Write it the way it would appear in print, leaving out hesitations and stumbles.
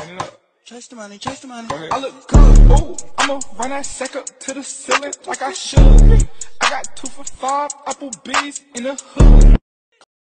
it up. Chase the money, chase the money. I look good, ooh, I'ma run that sack up to the ceiling like I should. I got 2 for $5 Applebee's in the hood.